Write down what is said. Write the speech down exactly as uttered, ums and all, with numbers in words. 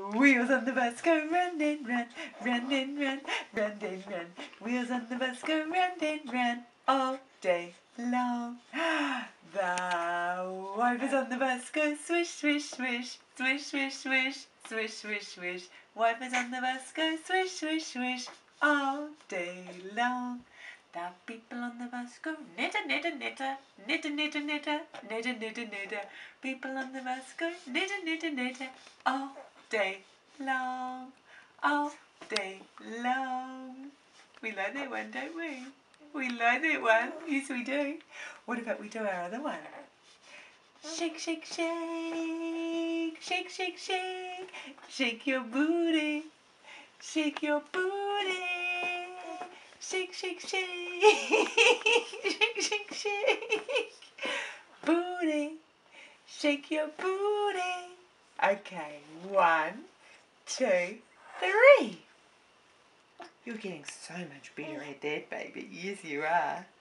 Wheels on the bus go round and round, round and round, round and round. Wheels on the bus go round and round all day long. The wipers on the bus go swish, swish, swish, swish, swish, swish, swish, swish, swish. Wipers on the bus go swish, swish, swish all day long. The people on the bus go knitter, knitter, knitter, knitter, knitter, knitter, knitter, knitter, knitter. People on the bus go knitter, knitter, knitter all day long, all day long. We like that one, don't we? We like that one. Yes, we do. What about we do our other one? Shake, shake, shake, shake, shake, shake, shake your booty, shake your booty, shake, shake, shake, shake, shake, shake, booty, shake your booty. Okay, one, two, three. You're getting so much better at that, baby. Yes, you are.